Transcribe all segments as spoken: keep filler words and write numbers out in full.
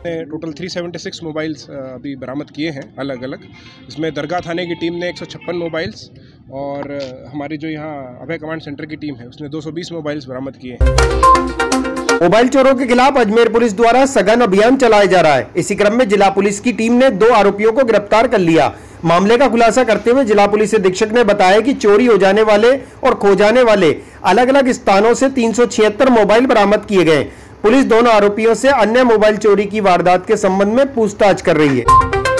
Total तीन सौ छिहत्तर मोबाइल्स अभी बरामद किए हैं अलग अलग। इसमें दरगाह थाने की टीम ने एक सौ छप्पन मोबाइल्स और हमारी जो यहाँ अभय कमांड सेंटर की टीम है उसने दो सौ बीस मोबाइल्स बरामद किए हैं। मोबाइल चोरों के खिलाफ अजमेर पुलिस द्वारा सघन अभियान चलाया जा रहा है। इसी क्रम में जिला पुलिस की टीम ने दो आरोपियों को गिरफ्तार कर लिया। मामले का खुलासा करते हुए जिला पुलिस अधीक्षक ने बताया कि चोरी हो जाने वाले और खो जाने वाले अलग अलग स्थानों से तीन सौ छिहत्तर मोबाइल बरामद किए गए। पुलिस दोनों आरोपियों से अन्य मोबाइल चोरी की वारदात के संबंध में पूछताछ कर रही है।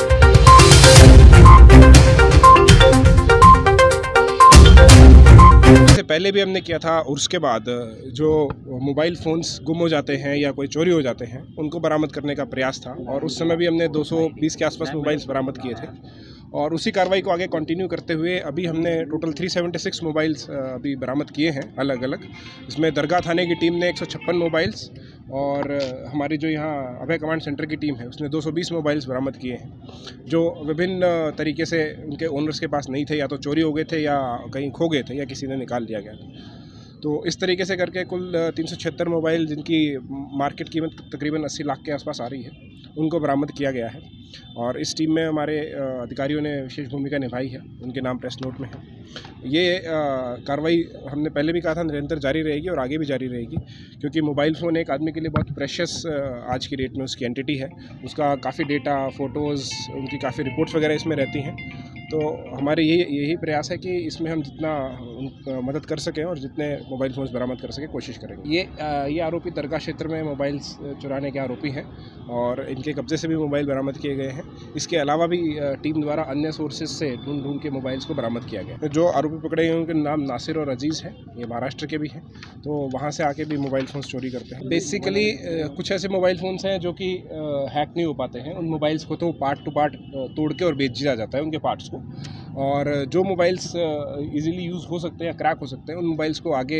इससे पहले भी हमने किया था और उसके बाद जो मोबाइल फ़ोन्स गुम हो जाते हैं या कोई चोरी हो जाते हैं उनको बरामद करने का प्रयास था और उस समय भी हमने दो सौ बीस के आसपास मोबाइल्स बरामद किए थे और उसी कार्रवाई को आगे कंटिन्यू करते हुए अभी हमने टोटल तीन सौ छिहत्तर मोबाइल्स अभी बरामद किए हैं अलग अलग। इसमें दरगाह थाने की टीम ने एक सौ छप्पन मोबाइल्स और हमारी जो यहाँ अभय कमांड सेंटर की टीम है उसने दो सौ बीस मोबाइल्स बरामद किए हैं जो विभिन्न तरीके से उनके ओनर्स के पास नहीं थे, या तो चोरी हो गए थे या कहीं खो गए थे या किसी ने निकाल लिया गया। तो इस तरीके से करके कुल तीन सौ छिहत्तर मोबाइल जिनकी मार्केट कीमत तकरीबन अस्सी लाख के आसपास आ रही है उनको बरामद किया गया है और इस टीम में हमारे अधिकारियों ने विशेष भूमिका निभाई है, उनके नाम प्रेस नोट में है। ये कार्रवाई हमने पहले भी कहा था निरंतर जारी रहेगी और आगे भी जारी रहेगी, क्योंकि मोबाइल फ़ोन एक आदमी के लिए बहुत प्रेशियस आज की डेट में उसकी एंटिटी है। उसका काफ़ी डेटा, फ़ोटोज़, उनकी काफ़ी रिपोर्ट्स वगैरह इसमें रहती हैं। तो हमारे यही यही प्रयास है कि इसमें हम जितना मदद कर सकें और जितने मोबाइल फ़ोन्स बरामद कर सकें कोशिश करेंगे। ये ये आरोपी दरगाह क्षेत्र में मोबाइल्स चुराने के आरोपी हैं और इनके कब्जे से भी मोबाइल बरामद किए गए हैं। इसके अलावा भी टीम द्वारा अन्य सोर्सेज से ढूंढ ढूंढ के मोबाइल्स को बरामद किया गया। जो आरोपी पकड़े हैं उनके नाम नासिर और अजीज़ हैं, ये महाराष्ट्र के भी हैं, तो वहाँ से आके भी मोबाइल फ़ोन्स चोरी करते हैं। बेसिकली कुछ ऐसे मोबाइल फ़ोन्स हैं जो कि हैक नहीं हो पाते हैं, उन मोबाइल्स को तो पार्ट टू पार्ट तोड़ के और बेच दिया जाता है उनके पार्ट्स को, और जो मोबाइल्स इजीली यूज़ हो सकते हैं या क्रैक हो सकते हैं उन मोबाइल्स को आगे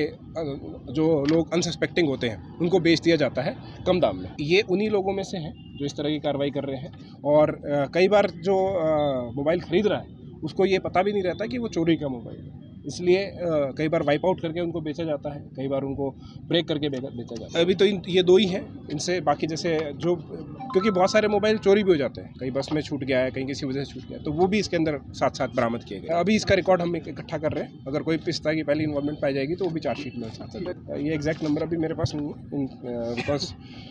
जो लोग अनसस्पेक्टिंग होते हैं उनको बेच दिया जाता है कम दाम में। ये उन्हीं लोगों में से हैं जो इस तरह की कार्रवाई कर रहे हैं और कई बार जो मोबाइल ख़रीद रहा है उसको ये पता भी नहीं रहता कि वो चोरी का मोबाइल है, इसलिए कई बार वाइप आउट करके उनको बेचा जाता है, कई बार उनको ब्रेक करके बेचा जाता है। अभी तो इन ये दो ही हैं, इनसे बाकी जैसे जो, क्योंकि बहुत सारे मोबाइल चोरी भी हो जाते हैं, कहीं बस में छूट गया है, कहीं किसी वजह से छूट गया है, तो वो भी इसके अंदर साथ साथ बरामद किए गए। अभी इसका रिकॉर्ड हम इकट्ठा कर रहे हैं, अगर कोई इस तरह की पहली इन्वॉल्वमेंट पाई जाएगी तो वो भी चार्जशीट में साथ साथ। ये एग्जैक्ट नंबर अभी मेरे पास नहीं है बिकॉज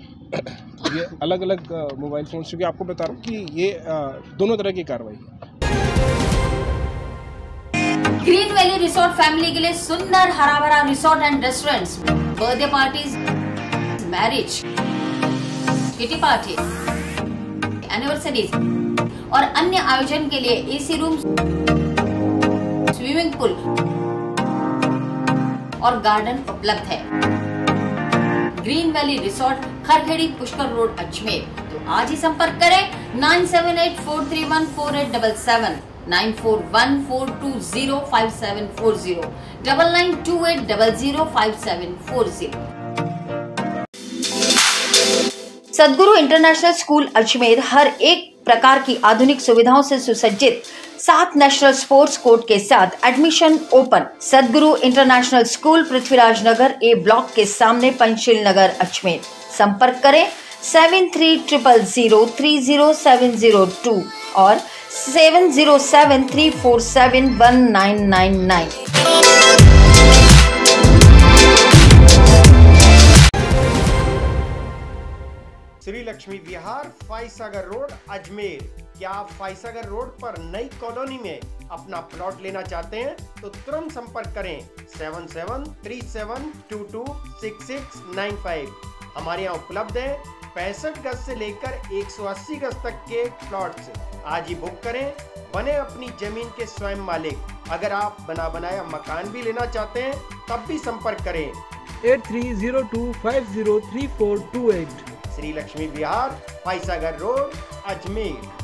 ये अलग अलग मोबाइल फ़ोन, क्योंकि आपको बता रहा हूँ कि ये दोनों तरह की कार्रवाई है। ग्रीन वैली रिसोर्ट फैमिली के लिए सुंदर हरा भरा resort and restaurants, birthday parties, marriage, kitty party, anniversaries और अन्य आयोजन के लिए एसी रूम, स्विमिंग पूल और गार्डन उपलब्ध है। Green valley resort, Kharkhedi, Pushkar road, Ajmer. तो आज ही संपर्क करें nine seven eight four three one four eight seven seven, nine four one four two zero five seven four zero, double nine two eight double zero five seven four zero. Sadguru international school Ajmer हर एक प्रकार की आधुनिक सुविधाओं से सुसज्जित, सात national sports court के साथ admission open. Sadguru international school, Prithviraj Nagar A block के सामने, पंचशील नगर, अजमेर। संपर्क करें seven three triple zero three zero seven zero two और seven zero seven three four seven one nine nine nine. Shri Lakshmi Vihar, Foysagar road, Ajmer. क्या आप फाइसागर रोड पर नई कॉलोनी में अपना प्लॉट लेना चाहते हैं तो तुरंत संपर्क करें seven seven three seven two two six six nine five. हमारे यहाँ उपलब्ध है पैंसठ गज से लेकर एक सौ अस्सी गज तक के प्लॉट्स। आज ही बुक करें, बने अपनी जमीन के स्वयं मालिक। अगर आप बना बनाया मकान भी लेना चाहते हैं तब भी संपर्क करें eight three zero two five zero three four two eight. Shri Lakshmi Vihar, Foysagar road, Ajmer.